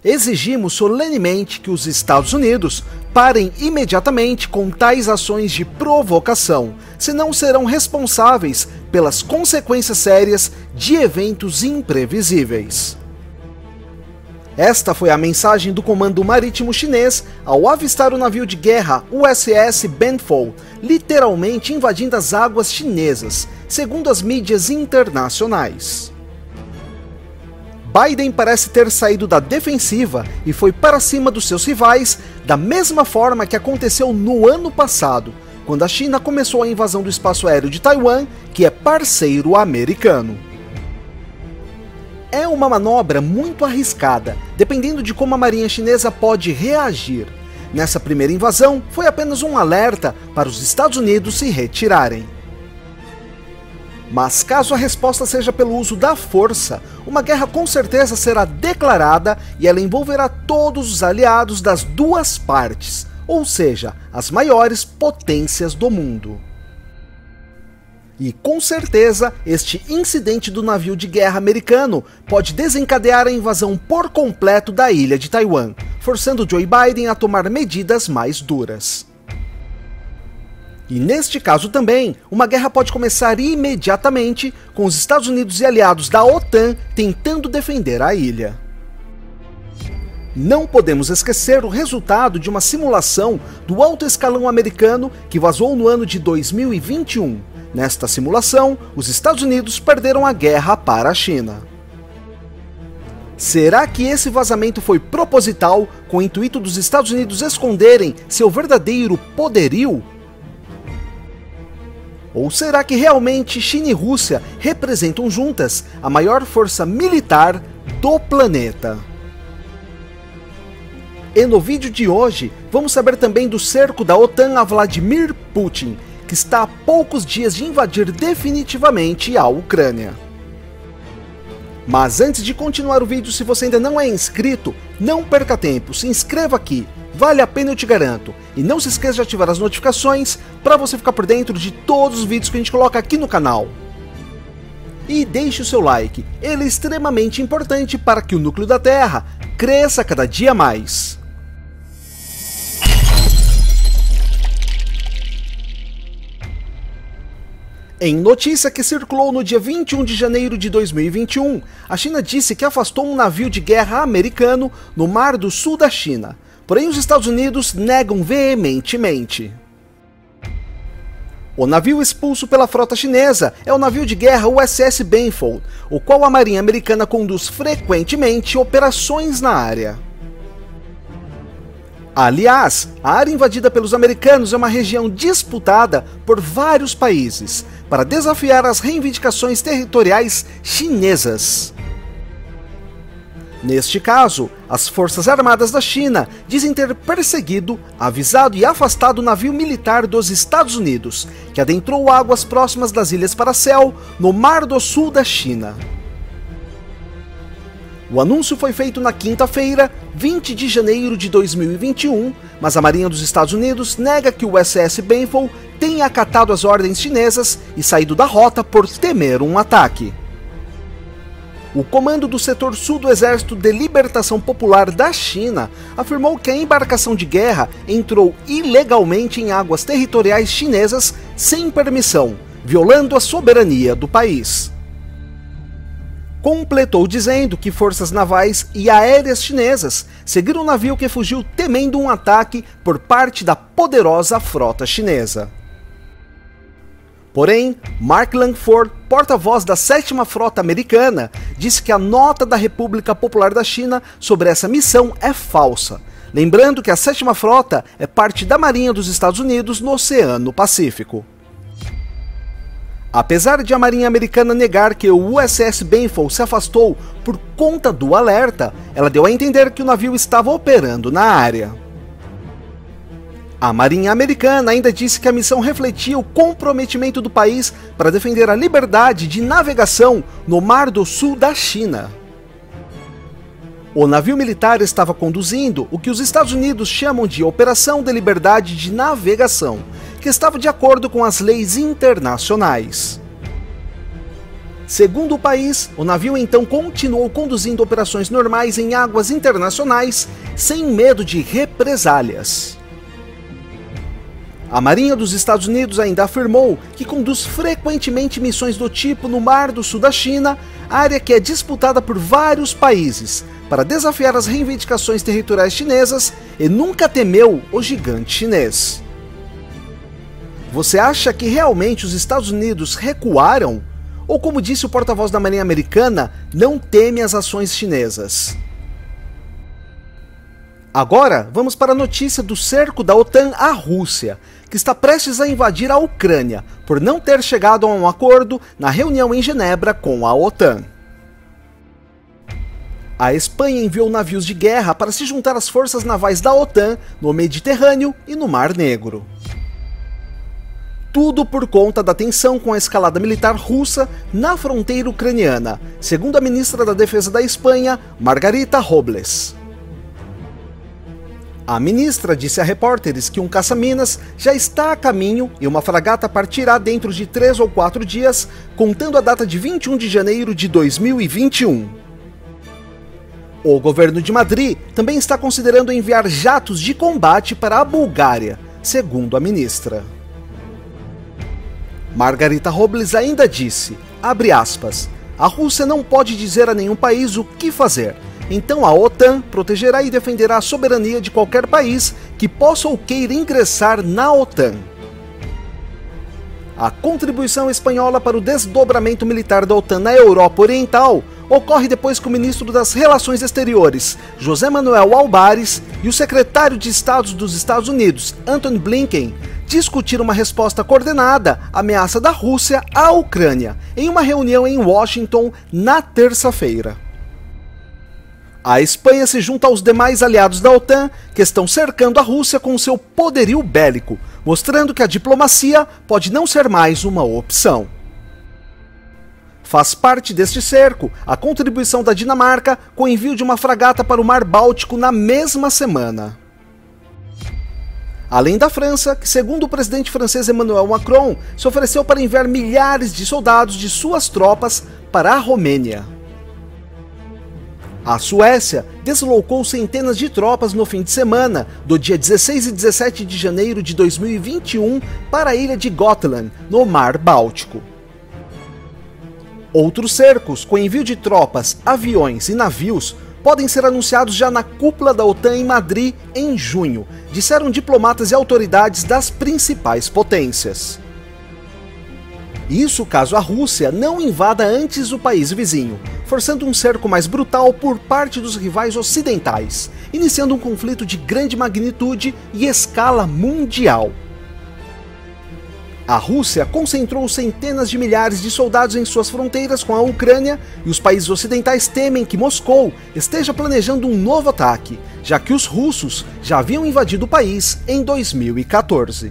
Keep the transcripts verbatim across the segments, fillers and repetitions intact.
Exigimos solenemente que os Estados Unidos parem imediatamente com tais ações de provocação, senão serão responsáveis pelas consequências sérias de eventos imprevisíveis. Esta foi a mensagem do Comando Marítimo Chinês ao avistar o navio de guerra U S S Benfold, literalmente invadindo as águas chinesas, segundo as mídias internacionais. Biden parece ter saído da defensiva e foi para cima dos seus rivais, da mesma forma que aconteceu no ano passado, quando a China começou a invasão do espaço aéreo de Taiwan, que é parceiro americano. É uma manobra muito arriscada, dependendo de como a marinha chinesa pode reagir. Nessa primeira invasão, foi apenas um alerta para os Estados Unidos se retirarem. Mas caso a resposta seja pelo uso da força, uma guerra com certeza será declarada e ela envolverá todos os aliados das duas partes, ou seja, as maiores potências do mundo. E com certeza, este incidente do navio de guerra americano pode desencadear a invasão por completo da ilha de Taiwan, forçando Joe Biden a tomar medidas mais duras. E neste caso também, uma guerra pode começar imediatamente, com os Estados Unidos e aliados da OTAN tentando defender a ilha. Não podemos esquecer o resultado de uma simulação do alto escalão americano que vazou no ano de dois mil e vinte e um. Nesta simulação, os Estados Unidos perderam a guerra para a China. Será que esse vazamento foi proposital, com o intuito dos Estados Unidos esconderem seu verdadeiro poderio? Ou será que realmente China e Rússia representam juntas a maior força militar do planeta? E no vídeo de hoje, vamos saber também do cerco da OTAN a Vladimir Putin, que está a poucos dias de invadir definitivamente a Ucrânia. Mas antes de continuar o vídeo, se você ainda não é inscrito, não perca tempo, se inscreva aqui, vale a pena, eu te garanto. E não se esqueça de ativar as notificações para você ficar por dentro de todos os vídeos que a gente coloca aqui no canal. E deixe o seu like, ele é extremamente importante para que o núcleo da Terra cresça cada dia mais. Em notícia que circulou no dia vinte e um de janeiro de dois mil e vinte e um, a China disse que afastou um navio de guerra americano no Mar do Sul da China, porém os Estados Unidos negam veementemente. O navio expulso pela frota chinesa é o navio de guerra U S S Benfold, o qual a marinha americana conduz frequentemente operações na área. Aliás, a área invadida pelos americanos é uma região disputada por vários países, para desafiar as reivindicações territoriais chinesas. Neste caso, as Forças Armadas da China dizem ter perseguido, avisado e afastado o navio militar dos Estados Unidos, que adentrou águas próximas das Ilhas Paracel, no Mar do Sul da China. O anúncio foi feito na quinta-feira, vinte de janeiro de dois mil e vinte e um, mas a Marinha dos Estados Unidos nega que o U S S Benfold tenha acatado as ordens chinesas e saído da rota por temer um ataque. O comando do setor sul do Exército de Libertação Popular da China afirmou que a embarcação de guerra entrou ilegalmente em águas territoriais chinesas sem permissão, violando a soberania do país. Completou dizendo que forças navais e aéreas chinesas seguiram o navio que fugiu temendo um ataque por parte da poderosa frota chinesa. Porém, Mark Langford, porta-voz da sétima Frota Americana, disse que a nota da República Popular da China sobre essa missão é falsa, lembrando que a sétima Frota é parte da Marinha dos Estados Unidos no Oceano Pacífico. Apesar de a Marinha Americana negar que o U S S Benfold se afastou por conta do alerta, ela deu a entender que o navio estava operando na área. A Marinha Americana ainda disse que a missão refletia o comprometimento do país para defender a liberdade de navegação no Mar do Sul da China. O navio militar estava conduzindo o que os Estados Unidos chamam de Operação de Liberdade de Navegação, que estava de acordo com as leis internacionais. Segundo o país, o navio então continuou conduzindo operações normais em águas internacionais, sem medo de represálias. A Marinha dos Estados Unidos ainda afirmou que conduz frequentemente missões do tipo no Mar do Sul da China, área que é disputada por vários países, para desafiar as reivindicações territoriais chinesas, e nunca temeu o gigante chinês. Você acha que realmente os Estados Unidos recuaram? Ou, como disse o porta-voz da Marinha Americana, não teme as ações chinesas? Agora, vamos para a notícia do cerco da OTAN à Rússia, que está prestes a invadir a Ucrânia, por não ter chegado a um acordo na reunião em Genebra com a OTAN. A Espanha enviou navios de guerra para se juntar às forças navais da OTAN no Mediterrâneo e no Mar Negro. Tudo por conta da tensão com a escalada militar russa na fronteira ucraniana, segundo a ministra da Defesa da Espanha, Margarita Robles. A ministra disse a repórteres que um caça-minas já está a caminho e uma fragata partirá dentro de três ou quatro dias, contando a data de vinte e um de janeiro de dois mil e vinte e um. O governo de Madrid também está considerando enviar jatos de combate para a Bulgária, segundo a ministra. Margarita Robles ainda disse, abre aspas, a Rússia não pode dizer a nenhum país o que fazer, então a OTAN protegerá e defenderá a soberania de qualquer país que possa ou queira ingressar na OTAN. A contribuição espanhola para o desdobramento militar da OTAN na Europa Oriental ocorre depois que o ministro das Relações Exteriores, José Manuel Álvares, e o secretário de Estado dos Estados Unidos, Antony Blinken, discutiram uma resposta coordenada à ameaça da Rússia à Ucrânia, em uma reunião em Washington na terça-feira. A Espanha se junta aos demais aliados da OTAN que estão cercando a Rússia com seu poderio bélico, mostrando que a diplomacia pode não ser mais uma opção. Faz parte deste cerco a contribuição da Dinamarca com o envio de uma fragata para o Mar Báltico na mesma semana. Além da França, que segundo o presidente francês Emmanuel Macron, se ofereceu para enviar milhares de soldados de suas tropas para a Romênia. A Suécia deslocou centenas de tropas no fim de semana, do dia dezesseis e dezessete de janeiro de dois mil e vinte e um, para a ilha de Gotland, no Mar Báltico. Outros cercos, com envio de tropas, aviões e navios, podem ser anunciados já na cúpula da OTAN em Madrid em junho, disseram diplomatas e autoridades das principais potências. Isso caso a Rússia não invada antes o país vizinho, forçando um cerco mais brutal por parte dos rivais ocidentais, iniciando um conflito de grande magnitude e escala mundial. A Rússia concentrou centenas de milhares de soldados em suas fronteiras com a Ucrânia e os países ocidentais temem que Moscou esteja planejando um novo ataque, já que os russos já haviam invadido o país em dois mil e quatorze.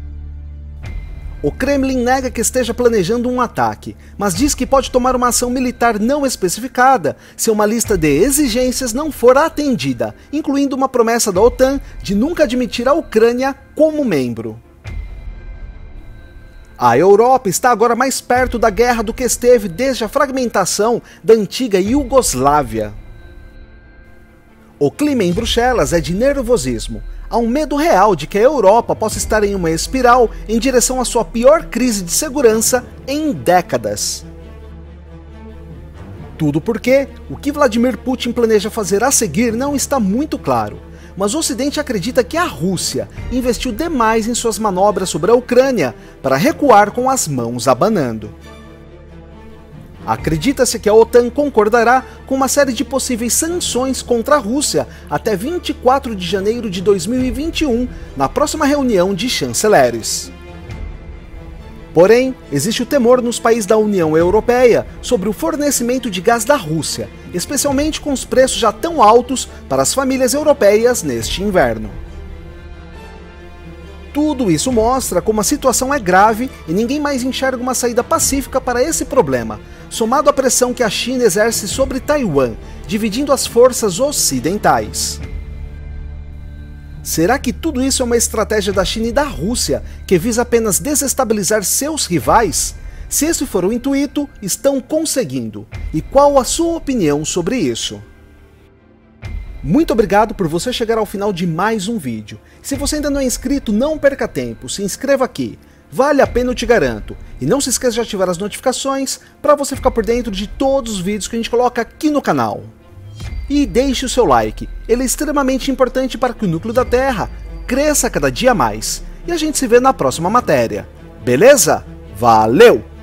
O Kremlin nega que esteja planejando um ataque, mas diz que pode tomar uma ação militar não especificada se uma lista de exigências não for atendida, incluindo uma promessa da OTAN de nunca admitir a Ucrânia como membro. A Europa está agora mais perto da guerra do que esteve desde a fragmentação da antiga Iugoslávia. O clima em Bruxelas é de nervosismo. Há um medo real de que a Europa possa estar em uma espiral em direção à sua pior crise de segurança em décadas. Tudo porque o que Vladimir Putin planeja fazer a seguir não está muito claro. Mas o Ocidente acredita que a Rússia investiu demais em suas manobras sobre a Ucrânia para recuar com as mãos abanando. Acredita-se que a OTAN concordará com uma série de possíveis sanções contra a Rússia até vinte e quatro de janeiro de dois mil e vinte e um, na próxima reunião de chanceleres. Porém, existe o temor nos países da União Europeia sobre o fornecimento de gás da Rússia, especialmente com os preços já tão altos para as famílias europeias neste inverno. Tudo isso mostra como a situação é grave e ninguém mais enxerga uma saída pacífica para esse problema, somado à pressão que a China exerce sobre Taiwan, dividindo as forças ocidentais. Será que tudo isso é uma estratégia da China e da Rússia, que visa apenas desestabilizar seus rivais? Se esse for o intuito, estão conseguindo. E qual a sua opinião sobre isso? Muito obrigado por você chegar ao final de mais um vídeo. Se você ainda não é inscrito, não perca tempo, se inscreva aqui. Vale a pena, eu te garanto. E não se esqueça de ativar as notificações para você ficar por dentro de todos os vídeos que a gente coloca aqui no canal. E deixe o seu like, ele é extremamente importante para que o núcleo da Terra cresça cada dia mais. E a gente se vê na próxima matéria. Beleza? Valeu!